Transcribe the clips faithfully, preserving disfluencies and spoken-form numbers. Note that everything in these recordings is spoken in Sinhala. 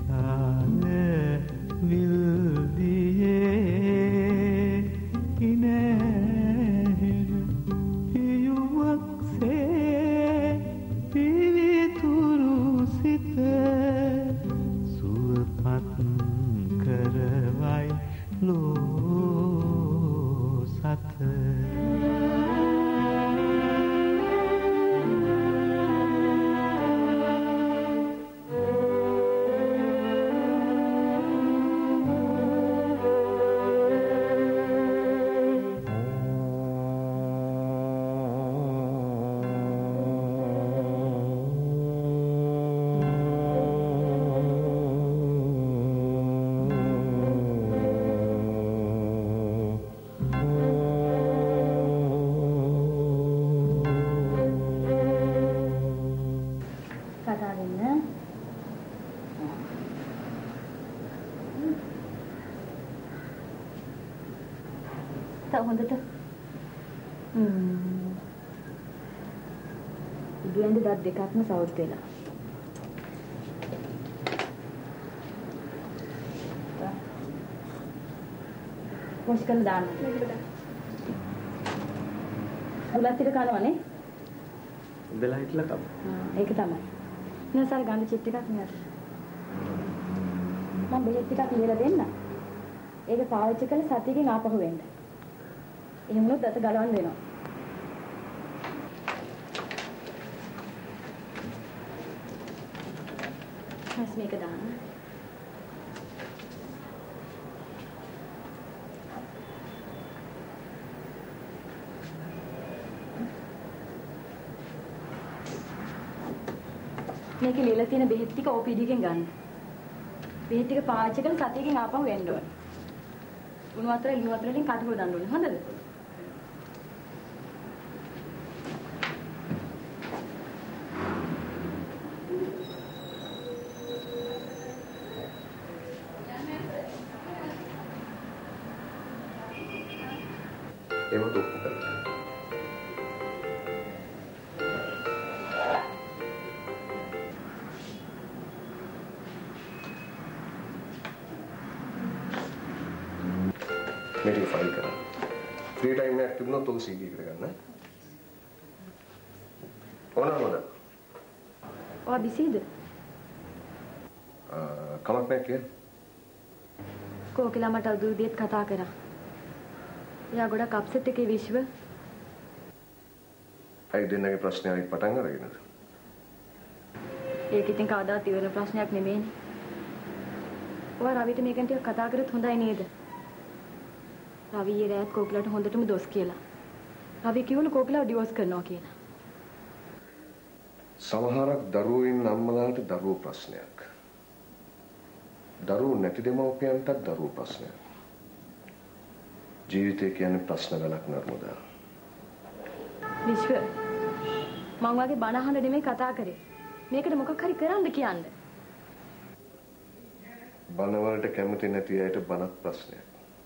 හොඳට හ්ම් ඉදුවෙන්ද දත් දෙකක්ම සවුත් වෙලා පොෂ් කරලා දාන්න මේකට බුලත් ටික කනවනේ දෙලා හිටලා කම ඒක තමයි නසල් ගන්න චිට් එකක් නියත් මම බෙහෙත් ටිකක් ලියලා දෙන්න ඒක පාවිච්චි කරලා සතියකින් ආපහු වෙන්න එහෙම වුණොත් දත ගලවන්න වෙනවා. හස් මේක දාන්න. මේකේ ලියලා තියෙන බෙහෙත් ටික ඕ පී ඩී එකෙන් ගන්න. බෙහෙත් ටික පාවිච්චි කරලා සතියකින් ආපහු වෙන්න ඕනේ. උණු වතුර ඉලු වතුර වලින් කටහුව දාන්න ඕනේ. හොඳද? ඒව දුක් කරලා मेरी फाइल करा फ्री टाइम में एक्टिव ना तो सीधी करना ओना ओना और बिसीद कमक में क्या को किला मट दूर देत कथा करा या गोड़ा कपसेट के विश्व आई दिन के प्रश्न आई पतंग रहेगा ඒක ඉතින් කවදාවත් ඉවර ප්‍රශ්නයක් නෙමෙයිනේ. ඔයා රවිට මේකෙන් ටික කතා කරත් හොඳයි නේද? රවි ඊයේ රාත් කෝකිලාට හොඳටම දොස් කියලා. රවි කිව්වලු කෝකිලාව ඩිවෝස් කරනවා කියලා. සමහරක් දරුවෝ ඉන්න අම්මලාට දරුවෝ ප්‍රශ්නයක්. දරුවෝ නැති දෙමව්පියන්ටත් දරුවෝ ප්‍රශ්නයක්. ජීවිතය කියන්නේ ප්‍රශ්න ගලක් නර්මදා. විශ්ව මං වගේ බණ අහන්න නෙමෙයි කතා කරේ. මේකට මොකක් හරි කරන්න කියන්න. බණ වලට කැමති නැති අයට බණක් ප්‍රශ්නයක්.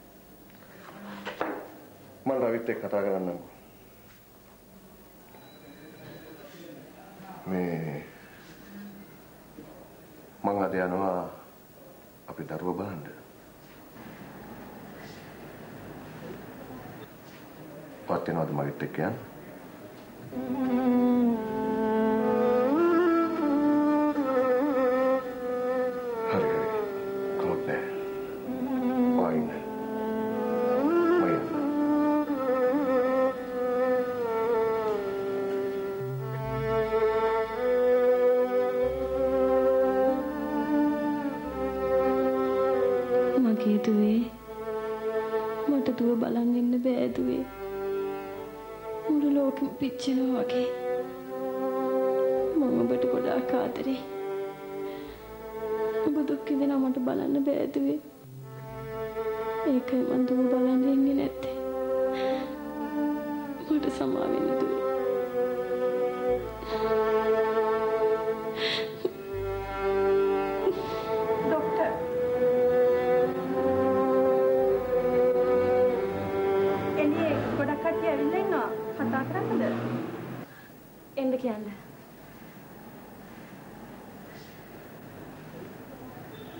මම රවිත් එක්ක කතා කරන්නම්කෝ. මේ මං අද යනවා අපි දරුවෝ බලන්න. පත් වෙනවද මගෙත් එක්ක යන්න? හරි හරි. කමක් නැහැ. වයින්. මයන්. මගේ දුවේ මට දුව බලන් ඉන්න බෑ දුවේ. මුළු ලෝකෙම පිච්චෙනවා වගේ. මම ඔබට ගොඩාක් ආදරේ. ඔබ දුක් විඳිනවා මට බලන්න බෑ දුවේ. ඒකයි මම දුව බලන් ඉන්නේ නැත්තේ. මට සමා වෙන්න දුවේ. ડોක්ටර් එන්නේ ගොඩක් කට්ටිය ඇවිල්ලා ඉන්නවා. කතා කරන්නද? එන්න කියන්න.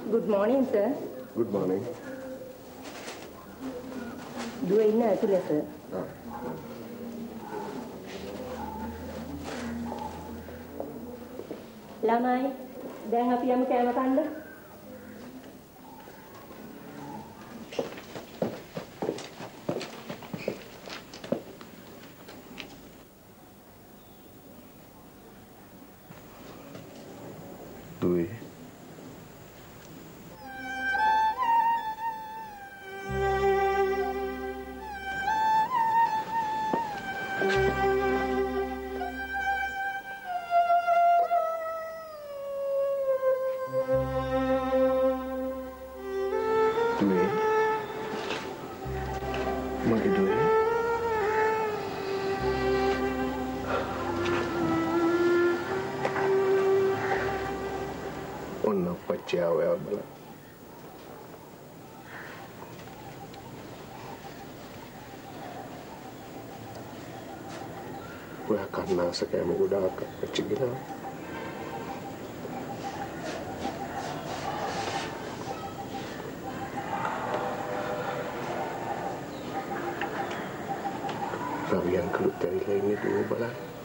Good morning, sir. Good morning. දුව ඉන්න ඇතුලේ, sir. Ah. ළමයි, දැන් අපි යමු කෑම කන්න. දුවේ. Duwe. Magi duwe. Onna pacciao ya bala. Wah karena saya mau udah kecil gila. Rawi yang keluar dari lainnya dulu balai.